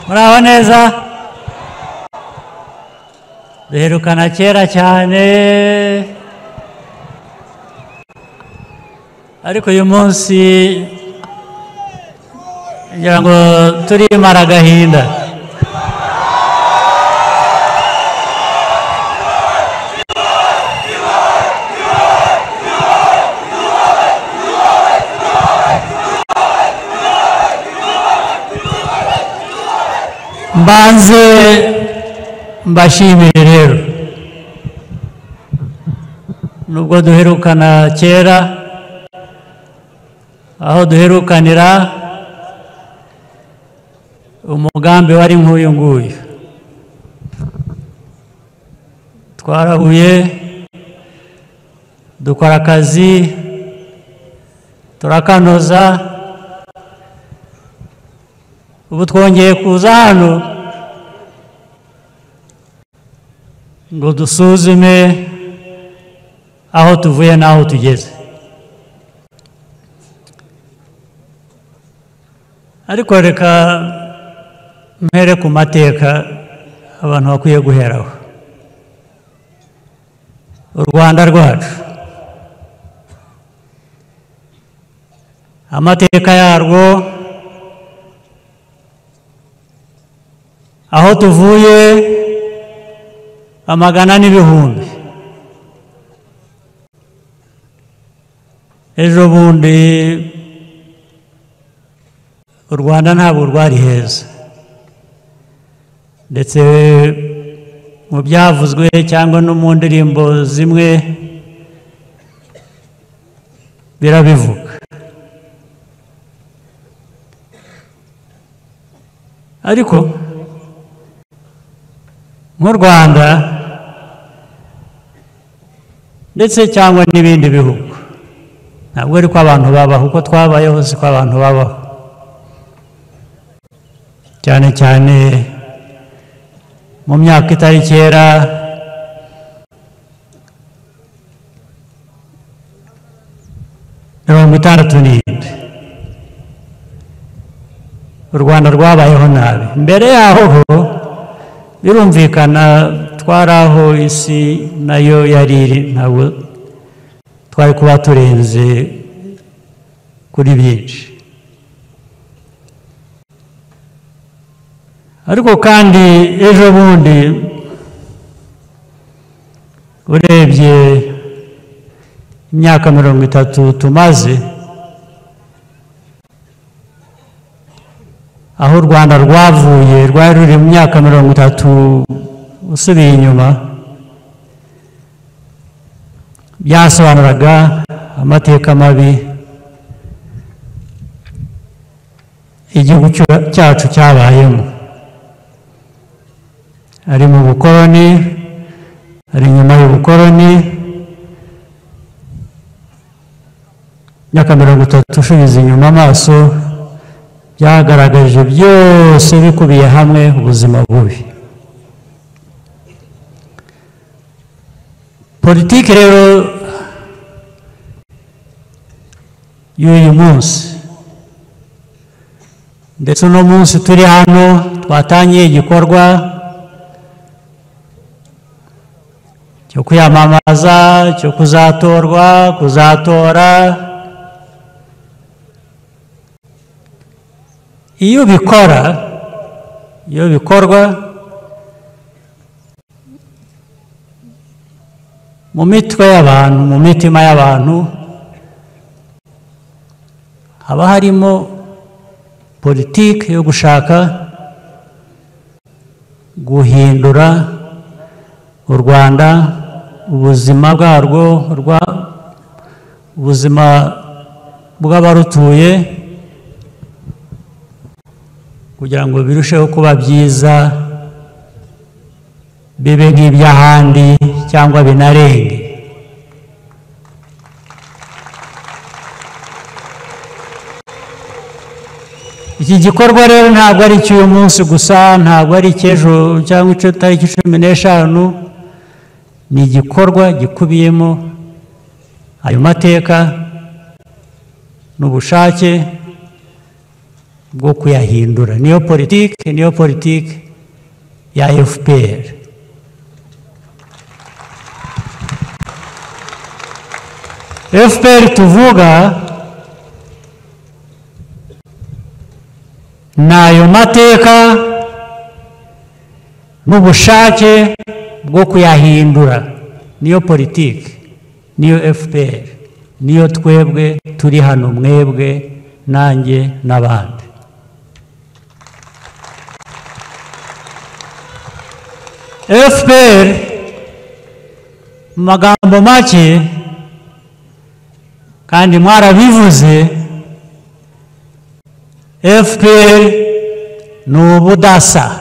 muraho neza duherukana kera cyane ariko uyu munsi ngira ngo turimara agahinda mbanze mbashimire rero nubwo duherukana kera aho duherukanira umugambi wari nk'uyu nguyu twarahuye dukora akazi turakanoza ubu twongeye kuza hano ngo dusuzume aho tuvuye n'aho tugeze ariko reka mpere ku mateka abantu bakwiye guheraho u Rwanda rwacu amateka yarwo aho tuvuye amagana n'ibihumbi ejo bundi u Rwanda ntabwo rwari heza ndetse mu byavuzwe cyangwa no mu ndirimbo zimwe birabivuga ariko nk'u Rwanda ndetse cyangwa n'ibindi bihugu ntabwo ari ko abantu babaho uko twabayeho siko abantu babaho cyane cyane mu myaka itari kera mirongo itandatu n'irindwi u Rwanda rwabayeho nabi mbere yaho birumvikana twari aho isi nayo yari iri ntabwo twari kuba turenze kuri byinshi ariko kandi ejo bundi urebye imyaka 30 tumaze aho u Rwanda rwavuye rwari ruri mu myaka 30 usubiye inyuma byasobanuraga amateka mabi igihugu cyacu cyabayemo ari mu bukoloni ari nyuma y'ubukoloni imyaka 30 ushize inyuma amaso byagaragaje byose bikubiye hamwe ubuzima bubi politiki rero y'uyu munsi ndetse uno munsi turi hano twatangiye igikorwa cyo kwiyamamaza cyo kuzatora iyo bikorwa mu mitwe y'abantu mu mitima y'abantu haba harimo politiki yo gushaka guhindura u Rwanda ubuzima bwarwo ubuzima bw'abarutuye kugira ngo birusheho kuba byiza bibe nk'iby'ahandi cyangwa binarenge iki gikorwa rero ntabwo ari icy'uyu munsi gusa ntabwo ari icy'ejo cyangwa itariki 15 ni igikorwa gikubiyemo ayo mateka n'ubushake bwo kuyahindura. Niyo politiki ya FPR. FPR tuvuga n'ayo mateka n'ubushake bwo kuyahindura. Niyo politiki, niyo FPR, niyo twebwe turi hano, mwebwe nanjye n'abandi. FPR mu magambo make kandi mwarabivuze, FPR ni ubudasa.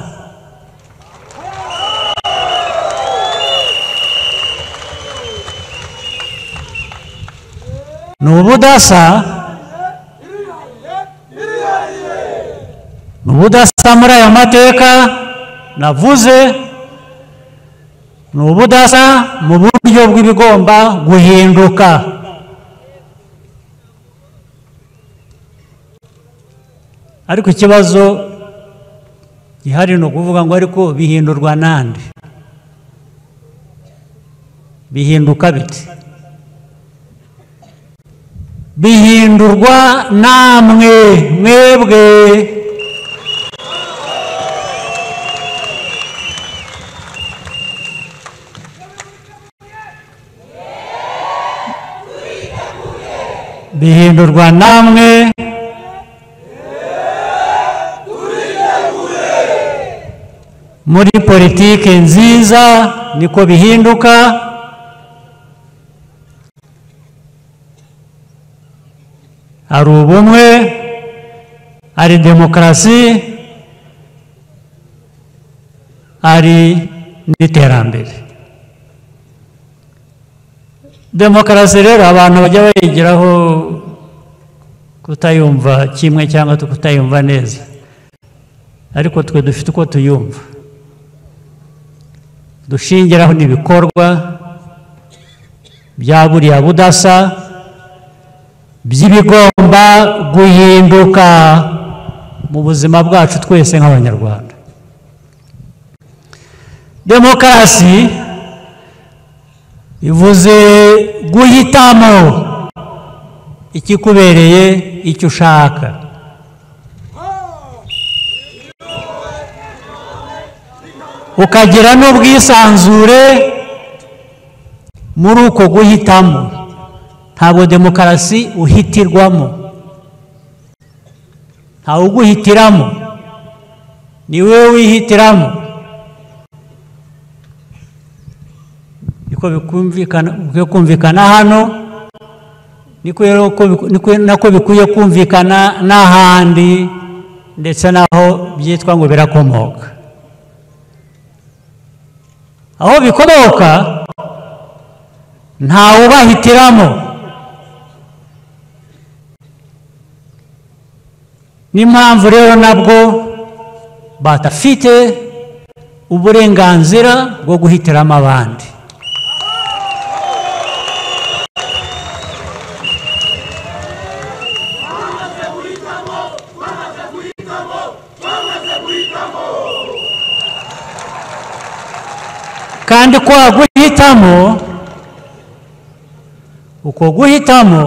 Ni ubudasa muri aya mateka navuze, ni ubudasa mu buryo bw'ibigomba guhinduka. Ariko ikibazo gihari ni ukuvuga ngo ariko bihindurwa nande? Bihinduka bite? Bihindurwa namwe, mwebwe. Bihindurwa namwe. Muri politiki nziza niko bihinduka. Hari ubumwe, hari demokarasi, hari n'iterambere. Demokarasi rero abantu bajya bayigiraho kutayumva kimwe cyangwa kutayumva neza, ariko twe dufite uko tuyumva, dushingiraho n'ibikorwa bya buriya budasa by'ibigomba guhinduka mu buzima bwacu twese nk'Abanyarwanda. Demokarasi ivuze guhitamo ikikubereye, icyo ushaka. Ukagira n'ubwisanzure muri uko guhitamo. Ntabwo demokarasi uhitirwamo, ntawe uguhitiramo, ni wowe wihitiramo. Niko bikumvikana hano, nako bikwiye kumvikana n'ahandi, ndetse naho byitwa ngo birakomoka. Aho bikomoka ntawe ubahitiramo. N'impamvu rero nabwo batafite uburenganzira bwo guhitiramo abandi. Kandi kwa guhitamo, uko guhitamo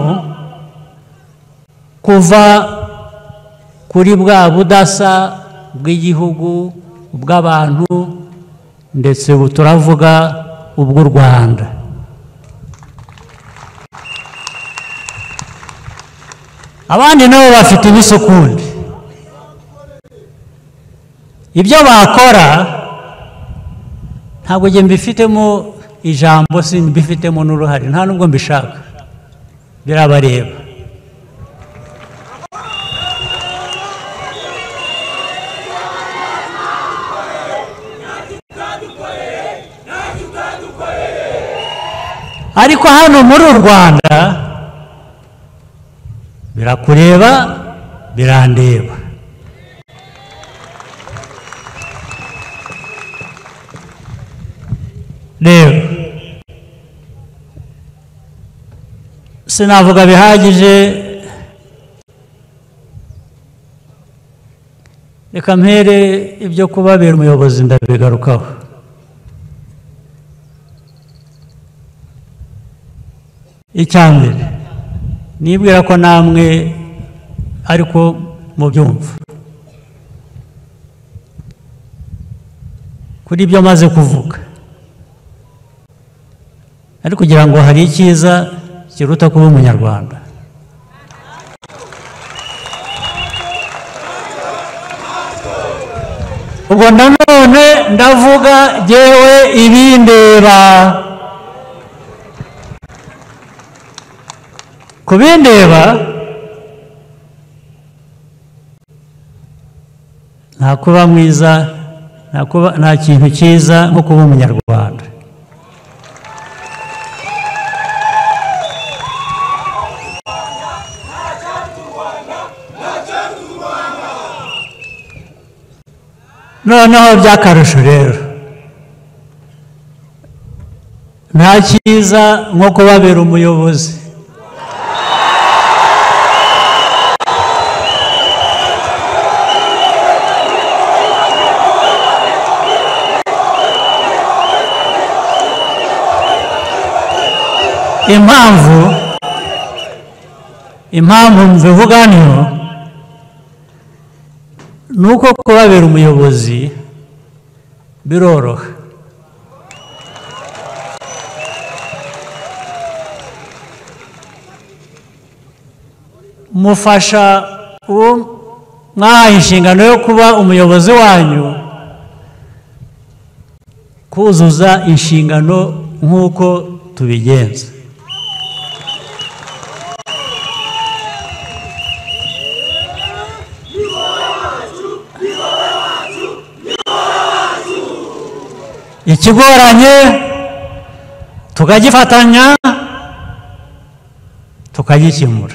kuva kuri bwa budasa bw'igihugu, ubw'abantu, ndetse ubu turavuga ubw'u Rwanda. Abandi nabo bafite ibisukundi, ibyo bakora ntabwo njye mbifitemo ijambo, mbifitemo n'uruhare, nta nubwo mbishaka, birabareba. Ariko hano muri u Rwanda birakureba, birandeba. Rero sinavuga bihagije reka mpere ibyo kubabera umuyobozi ndabigarukaho. Icyambere nibwira ko namwe ariko mubyumva kuri ibyo maze kuvuga, ariko kugira ngo hari icyiza kiruta kuba umunyarwanda. Ubwo nanone ndavuga jyewe ibindeba, ku bindeba nta kuba mwiza, nta kintu cyiza nko kuba umunyarwanda. Noneho by'akarusho rero, nta cyiza nko kubabera umuyobozi. Impamvu mbivuga niyo ni uko kubabera umuyobozi biroroha. Mufasha uwo mwahaye inshingano yo kuba umuyobozi wanyu kuzuza inshingano nk'uko tubigenza. Ikigoranye tukagifatanya tukagikemura.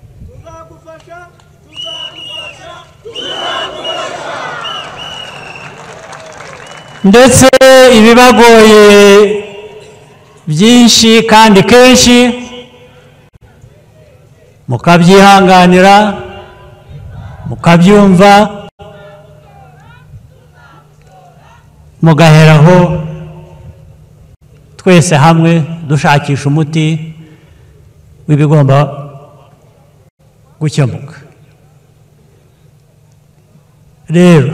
Ndetse ibibagoye byinshi kandi kenshi mukabyihanganira, mukabyumva, mugaheraho twese hamwe dushakisha umuti w'ibigomba gukemuka. Rero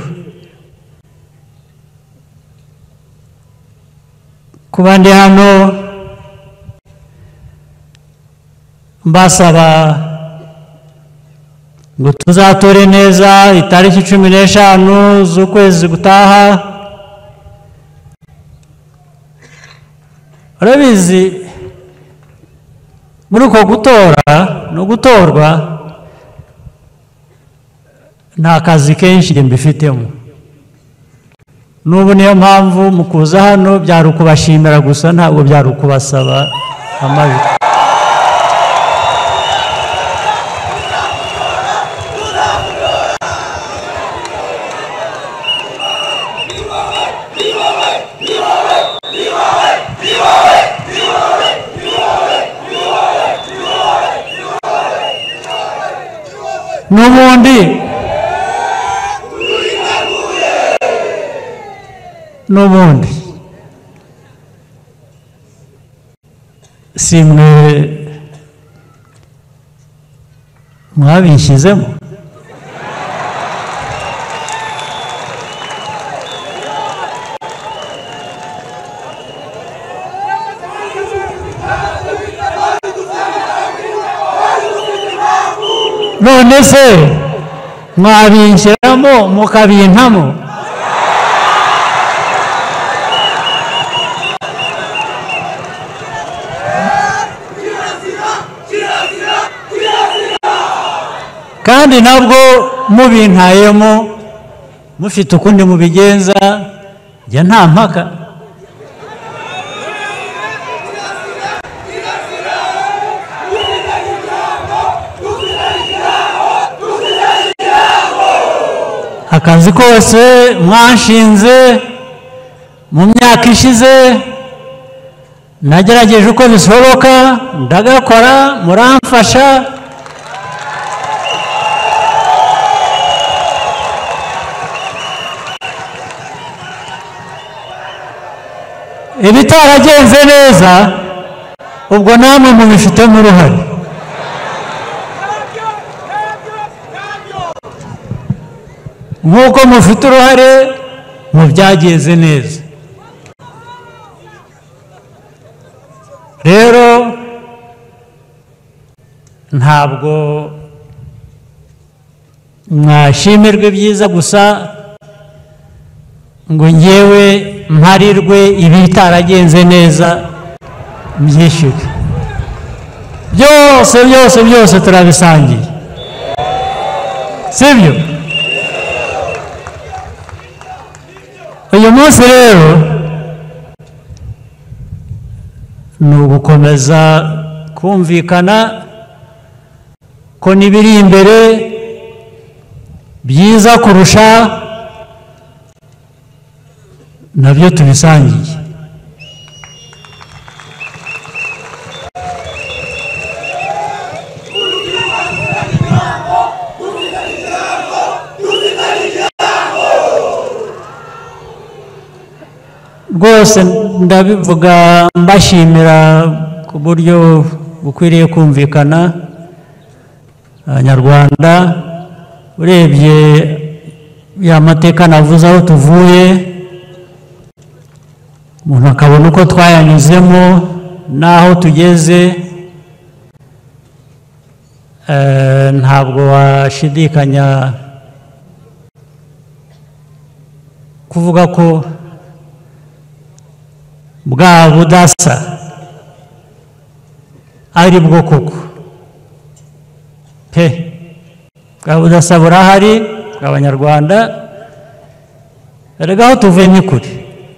kuba ndi hano mbasaba ngo tuzatore neza itariki 15 z'ukwezi gutaha. Urabizi muri uko gutora no gutorwa nta kazi kenshi mbifitemo. N'ubu niyo mpamvu mu kuza hano byari ukubashimira gusa, ntabwo byari ukubasaba amajwi. N'ubundi simwe mwabishyizemo. None se mwabinshyiramo mukabintamo? Kandi nabwo mubintayemo mufite ukundi mubigenza, njye nta mpaka. Akazi kose mwanshinze mu myaka ishize nagerageje uko bishoboka ndagakora, muramfasha. ibitaragenze neza ubwo namwe mubifitemo uruhare. nk'uko mufite uruhare mu byagenze neza. rero ntabwo mwashimirwe byiza gusa ngo ngewe mparirwe ibitaragenze neza byishyure. byose turabisangiye, sibyo? uyu munsi rero ni ugukomeza kumvikana ko n'ibiri imbere byiza kurusha nabyo tubisangiye. rwose ndabivuga mbashimira ku buryo bukwiriye kumvikana. abanyarwanda urebye ya mateka navuze aho tuvuye, umuntu akabona uko twayanyuzemo n'aho tugeze, ntabwo washidikanya kuvuga ko bwa budasa ari bwo koko pe. bwa budasa burahari bw'abanyarwanda. erega aho tuvuye ni kure.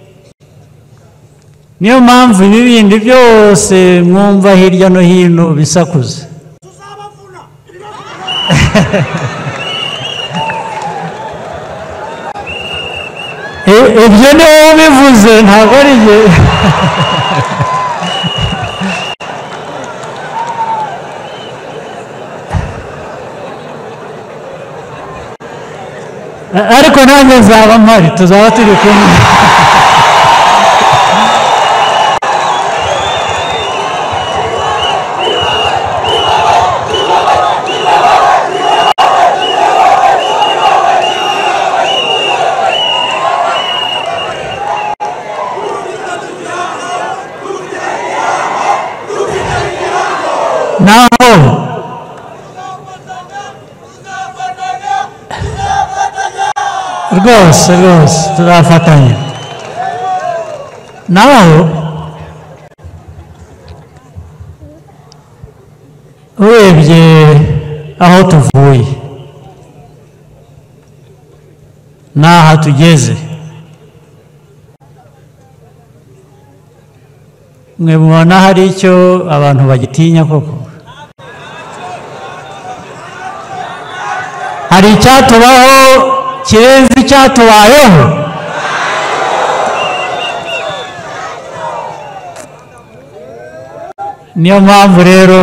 niyo mpamvu ibi bindi byose mwumva hirya no hino bisakuza. ibyo ni wowe ubivuze, ntabwo ari njye. ariko nanjye nzaba mpari, tuzaba turi kumwe. naho rwose turafatanya. naho urebye aho tuvuye n'aha tugeze, mwe mubona hari icyo abantu bagitinya koko? hari icyatubaho kirenze icyatubayeho? niyo mpamvu rero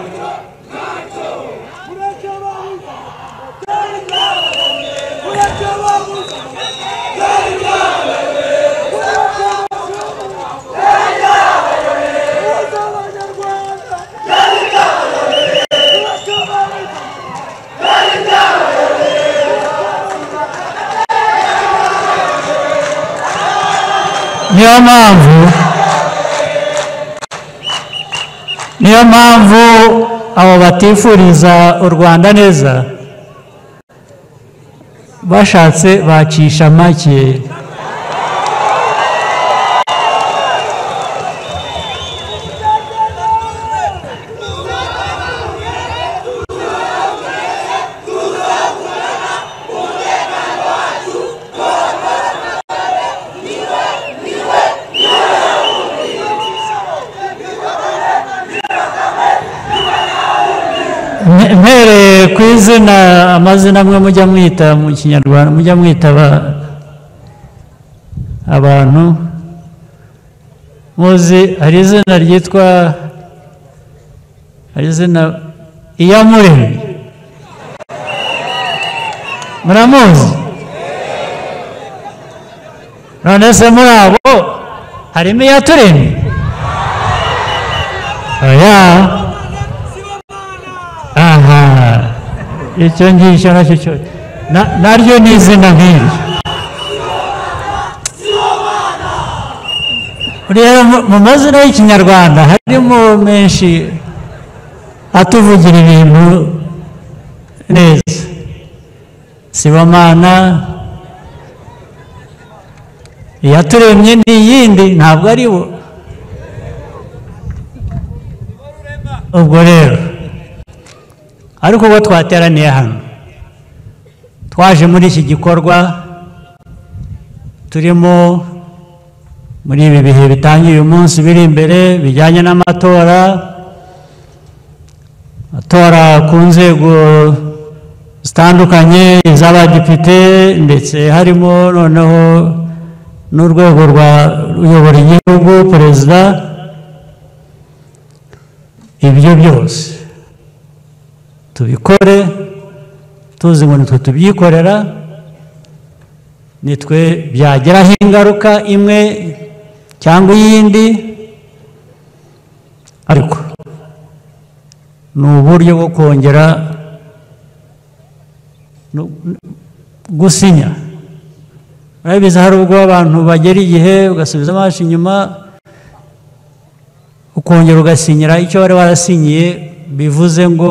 niyo mpamvu abo batifuriza u Rwanda neza bashatse bacisha make. mpereye ku izina, amazina amwe mujya mwita mu kinyarwanda, mujya mwita abantu muzi, hari izina ryitwa, hari izina Iyamuremye, muramuzi? none se muri abo harimo iyaturemye oya aha icyo ngicyo nacyo cyo naryo ni izina nk'iryo rero mu mazina y'ikinyarwanda harimo menshi atuvugira ibintu neza Sibomana iyaturemye ni iyindi ntabwo ari bo ubwo rero ariko ubwo twateraniye hano twaje muri iki gikorwa turimo muri ibi bihe bitangiye uyu munsi biri imbere bijyanye n'amatora ku nzego zitandukanye iz'abadepite ndetse harimo noneho n'urwego ruyobora igihugu perezida ibyo byose tubikore tuzi ngo nitwe tubyikorera nitwe byageraho ingaruka imwe cyangwa iyindi ariko ni uburyo bwo kongera gusinya urabizi hari ubwo abantu bagera igihe ugasubiza amaso inyuma ukongera ugasinyira icyo wari warasinyiye bivuze ngo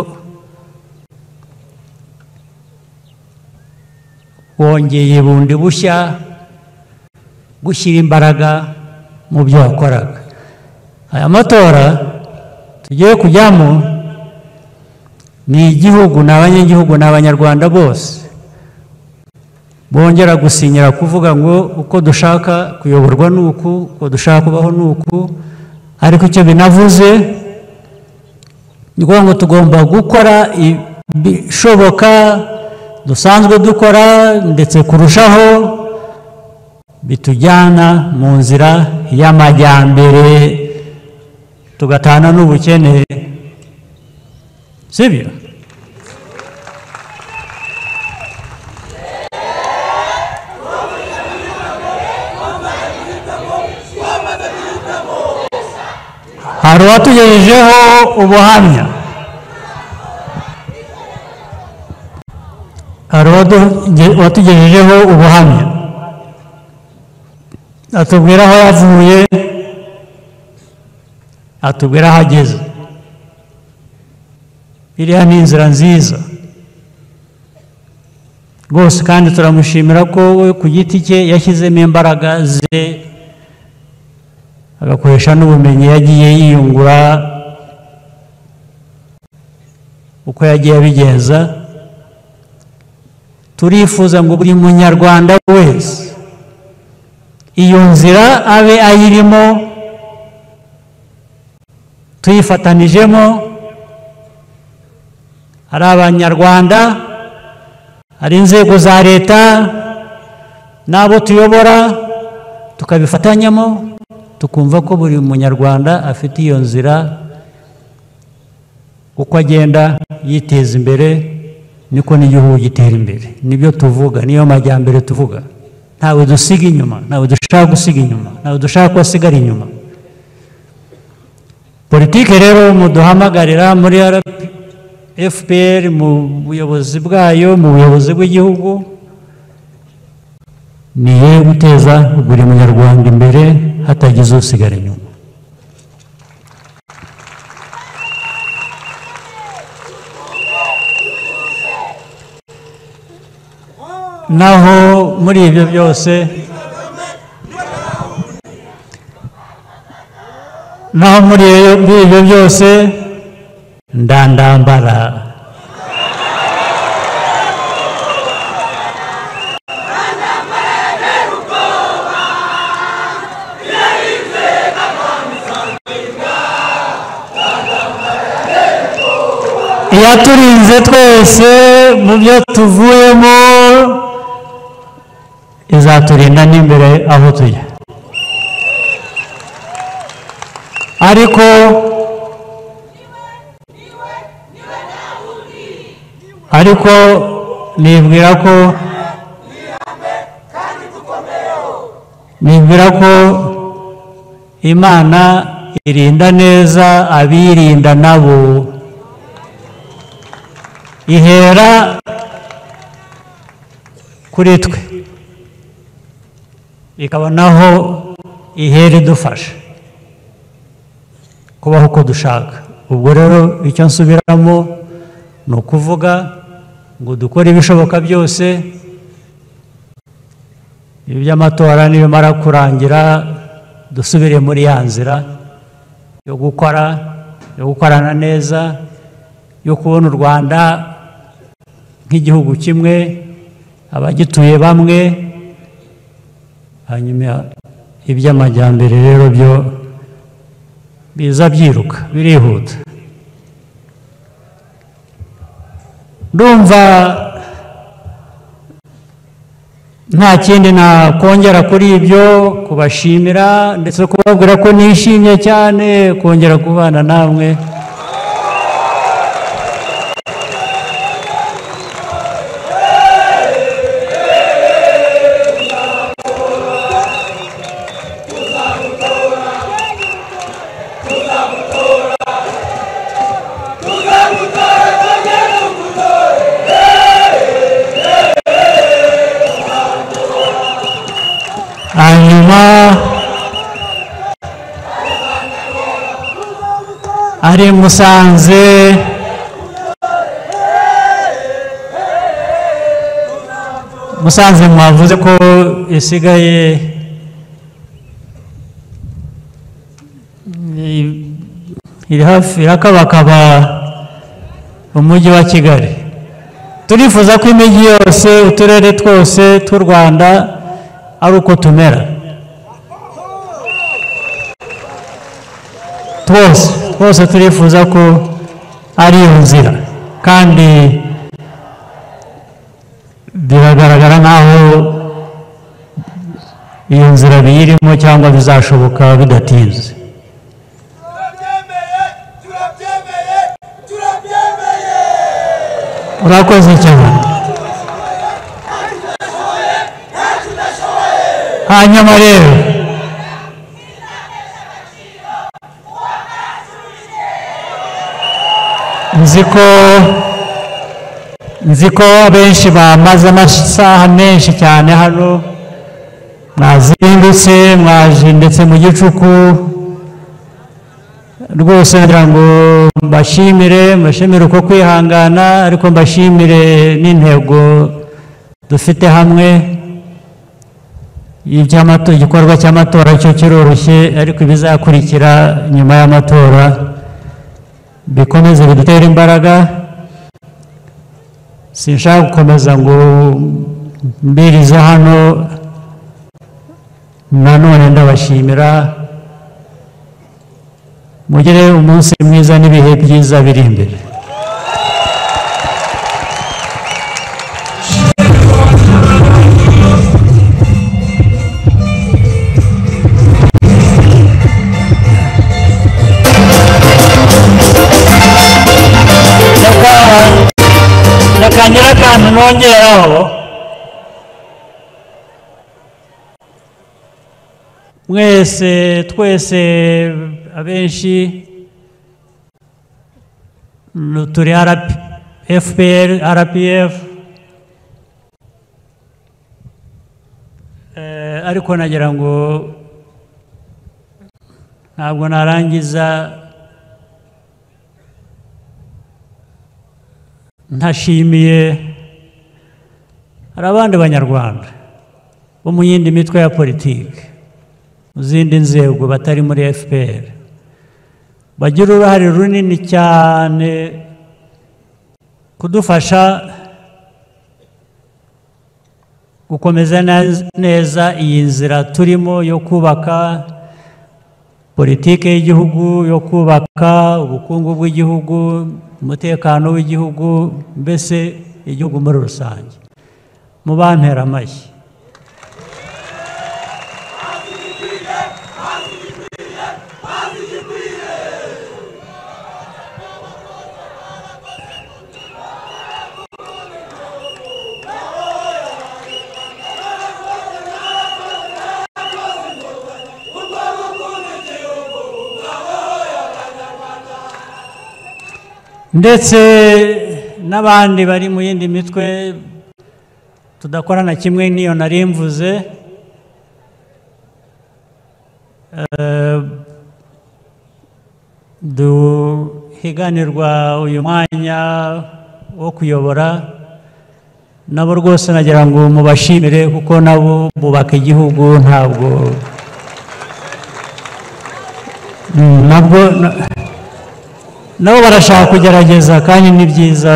wongeye bundi bushya gushyira imbaraga mu byo wakoraga aya matora tugiye kujyamo ni igihugu ni abanyagihugu ni abanyarwanda bose bongera gusinyira kuvuga ngo uko dushaka kuyoborwa ni uku uko dushaka kubaho ni uku ariko icyo binavuze ni ukuvuga ngo tugomba gukora ibishoboka dusanzwe dukora ndetse kurushaho bitujyana mu nzira y'amajyambere tugatana n'ubukene sibyo hari uwatugejejeho ubuhamya atubwira aho yavuye atubwira aho ageze iriya ni inzira nziza rwose kandi turamushimira ko we ku giti cye yashyizemo imbaraga ze agakoresha n'ubumenyi yagiye yiyungura uko yagiye abigenza turifuza ngo buri munyarwanda wese iyo nzira abe ayirimo tuyifatanijemo ari abanyarwanda hari inzego za leta n'abo tuyobora tukabifatanyamo tukumva ko buri munyarwanda afite iyo nzira uko agenda yiteza imbere niko n'igihugu gitera imbere nibyo tuvuga niyo majyambere tuvuga ntawe dusiga inyuma ntawe dushaka gusiga inyuma ntawe dushaka ko asigara inyuma politike rero muduhamagarira muri FPR mu buyobozi bwayo mu buyobozi bw'igihugu ni yo guteza buri munyarwanda imbere hatagize usigara inyuma naho muri ibyo byose ndandambara iyaturinze twese mu byo tuvuyemo izaturinda n'imbere aho tujya ariko nibwira ko Imana irinda neza abirinda nabo, ihera kuri twe ikabonaho ihera idufasha kubaho uko dushaka. Ubwo rero icyo nsubiramo ni ukuvuga ngo dukore ibishoboka byose, ibi by'amatora nibimara kurangira dusubire muri ya nzira yo gukorana neza, yo kubona u Rwanda nk'igihugu kimwe, abagituye bamwe, hanyuma iby'amajyambere rero byo biza byiruka birihuta. Ndumva nta kindi nakongera kuri ibyo, kubashimira ndetse kubabwira ko nishimye cyane kongera kubana namwe. Hanyuma ari Musanze mwavuze ko isigaye iri hafi irakabakaba umujyi wa Kigali. Turifuza ko imijyi yose, uturere twose tw'u Rwanda ari uko tumera, twose turifuza ko ari iyo nzira, kandi biragaragara nk'aho iyo nzira biyirimo cyangwa bizashoboka bidatinze. Urakoze cyane. Hanyuma rero nzi ko abenshi bamaze amasaha menshi cyane hano, mwazindutse mwaje ndetse mu gicuku, rwose ngira ngo mbashimire uko kwihangana, ariko mbashimire n'intego dufite hamwe. Igikorwa cy'amatora cyo kiroroshye, ariko ibizakurikira nyuma y'amatora bikomeze bidutere imbaraga. Sinshaka gukomeza ngo mbirize hano, nanone ndabashimira. Mugire umunsi mwiza n'ibihe byiza biri imbere. Nakangira akantu nongeraho, twese abenshi turi FPR, RPF, ariko nagira ngo ntabwo narangiza ntashimiye. Hari abandi banyarwanda bo mu yindi mitwe ya politiki, mu zindi nzego batari muri FPR, bagira uruhare runini cyane kudufasha gukomeza neza iyi nzira turimo yo kubaka politiki y'igihugu, yo kubaka ubukungu bw'igihugu, umutekano w'igihugu, mbese igihugu muri rusange. Mubantera amashyi. ndetse n'abandi bari mu yindi mitwe tudakorana kimwe n'iyo nari mvuze, duhiganirwa uyu mwanya wo kuyobora, nabo rwose nagira ngo mubashimire kuko nabo bubaka igihugu, ntabwo nabo barashaka kugerageza kandi ni byiza.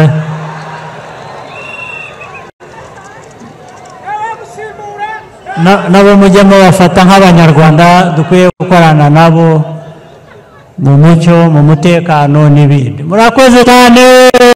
Nabo mujye mubafata nk'abanyarwanda dukwiye gukorana nabo mu mucyo, mu mutekano n'ibindi. Murakoze cyane.